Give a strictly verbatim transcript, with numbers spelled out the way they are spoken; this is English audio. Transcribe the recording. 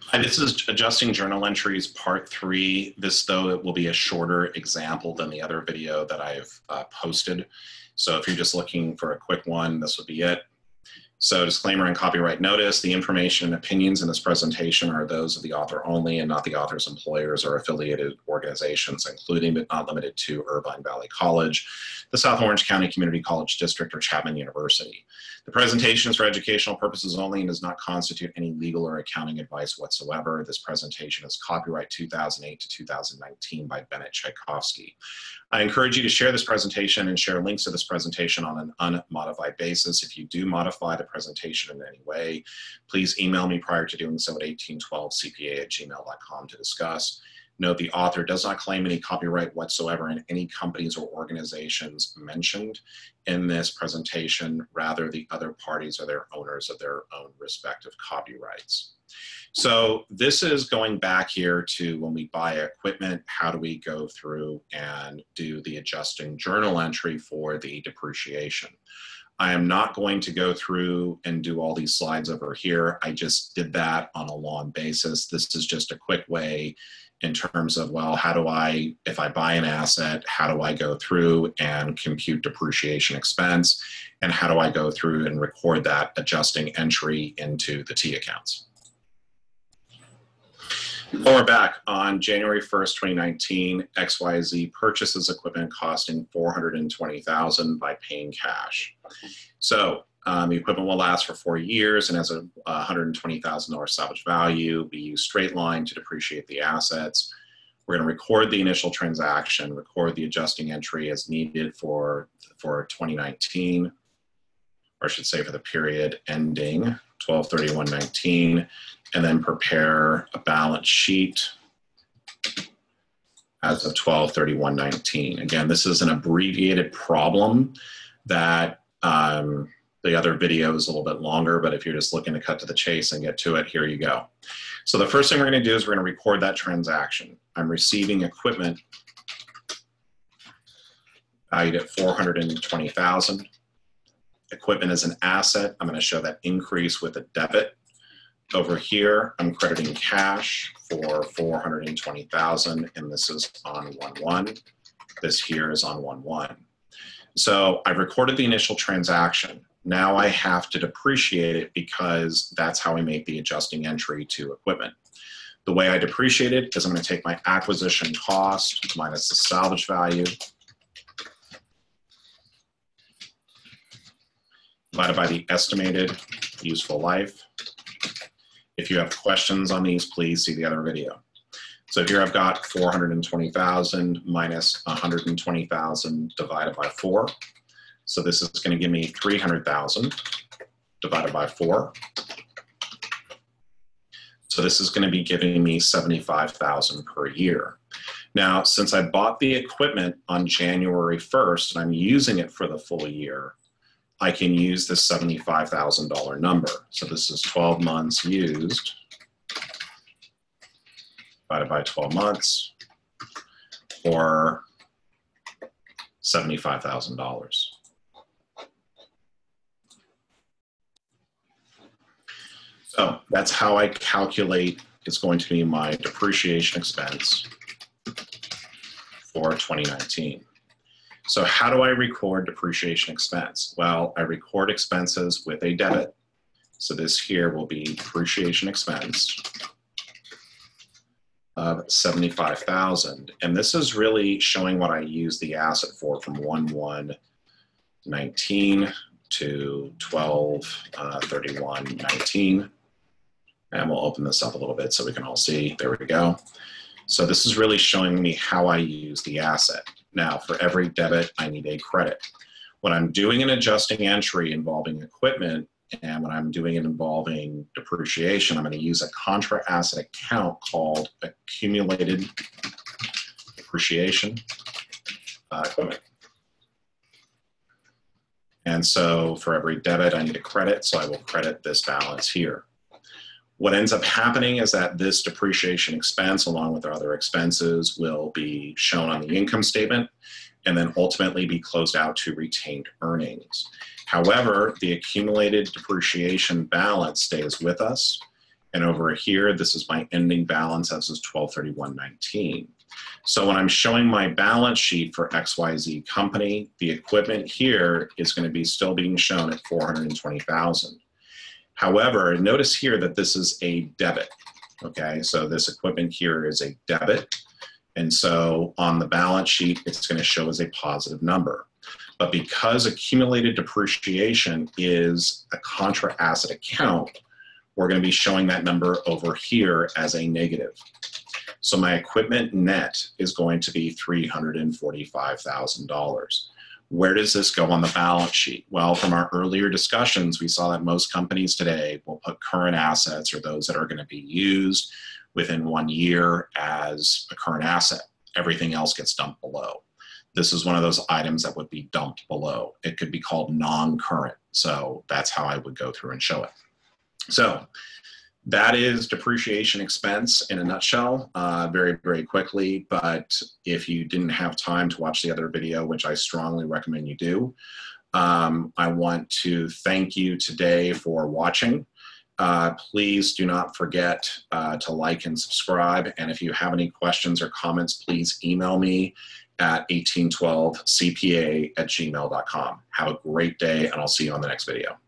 Hi, this is Adjusting Journal Entries Part three. This, though, it will be a shorter example than the other video that I've uh, posted. So if you're just looking for a quick one, this would be it. So disclaimer and copyright notice, the information and opinions in this presentation are those of the author only and not the author's employers or affiliated organizations, including but not limited to Irvine Valley College, the South Orange County Community College District, or Chapman University. The presentation is for educational purposes only and does not constitute any legal or accounting advice whatsoever. This presentation is copyright two thousand eight to two thousand nineteen by Bennett Tchaikovsky. I encourage you to share this presentation and share links to this presentation on an unmodified basis. If you do modify the presentation in any way, please email me prior to doing so at eighteen twelve c p a at gmail dot com to discuss. Note the author does not claim any copyright whatsoever in any companies or organizations mentioned in this presentation. Rather, the other parties are their owners of their own respective copyrights. So this is going back here to when we buy equipment, how do we go through and do the adjusting journal entry for the depreciation? I am not going to go through and do all these slides over here. I just did that on a long basis. This is just a quick way in terms of, well, how do I, if I buy an asset, how do I go through and compute depreciation expense? And how do I go through and record that adjusting entry into the T accounts? Lower back on January first, twenty nineteen, X Y Z purchases equipment costing four hundred twenty thousand dollars by paying cash. So um, the equipment will last for four years and has a one hundred twenty thousand dollar salvage value. We use straight line to depreciate the assets. We're going to record the initial transaction, record the adjusting entry as needed for, for twenty nineteen, or I should say for the period ending twelve thirty-one nineteen, and then prepare a balance sheet as of twelve thirty-one nineteen. Again, this is an abbreviated problem that um, the other video is a little bit longer, but if you're just looking to cut to the chase and get to it, here you go. So the first thing we're going to do is we're going to record that transaction. I'm receiving equipment valued at four hundred twenty thousand dollars. Equipment is an asset. I'm going to show that increase with a debit. Over here, I'm crediting cash for four hundred twenty thousand dollars, and this is on one one. This here is on one one. So I've recorded the initial transaction. Now I have to depreciate it because that's how I make the adjusting entry to equipment. The way I depreciate it is I'm going to take my acquisition cost minus the salvage value divided by the estimated useful life. If you have questions on these, please see the other video. So here I've got four hundred twenty thousand minus one hundred twenty thousand divided by four. So this is going to give me three hundred thousand divided by four. So this is going to be giving me seventy-five thousand per year. Now, since I bought the equipment on January first and I'm using it for the full year, I can use this seventy-five thousand dollar number. So this is twelve months used divided by twelve months for seventy-five thousand dollars. So that's how I calculate it's going to be my depreciation expense for twenty nineteen. So how do I record depreciation expense? Well, I record expenses with a debit. So this here will be depreciation expense of seventy-five thousand. And this is really showing what I use the asset for from one one nineteen to twelve thirty-one nineteen. And we'll open this up a little bit so we can all see. There we go. So this is really showing me how I use the asset. Now, for every debit, I need a credit. When I'm doing an adjusting entry involving equipment, and when I'm doing it involving depreciation, I'm going to use a contra asset account called accumulated depreciation uh, equipment. And so for every debit, I need a credit, so I will credit this balance here. What ends up happening is that this depreciation expense, along with our other expenses, will be shown on the income statement and then ultimately be closed out to retained earnings. However, the accumulated depreciation balance stays with us, And over here, this is my ending balance as is twelve thirty-one nineteen. So when I'm showing my balance sheet for X Y Z company, the equipment here is going to be still being shown at four hundred twenty thousand. However, notice here that this is a debit. Okay, so this equipment here is a debit. And so on the balance sheet, it's going to show as a positive number. But because accumulated depreciation is a contra asset account, we're going to be showing that number over here as a negative. So my equipment net is going to be three hundred forty-five thousand dollars. Where does this go on the balance sheet? Well, from our earlier discussions, we saw that most companies today will put current assets or those that are going to be used within one year as a current asset. Everything else gets dumped below. This is one of those items that would be dumped below. It could be called non-current. So that's how I would go through and show it. So that is depreciation expense in a nutshell, uh, very, very quickly. But if you didn't have time to watch the other video, which I strongly recommend you do, um, I want to thank you today for watching. Uh, please do not forget uh, to like and subscribe. And if you have any questions or comments, please email me at eighteen twelve C P A at gmail dot com. Have a great day, and I'll see you on the next video.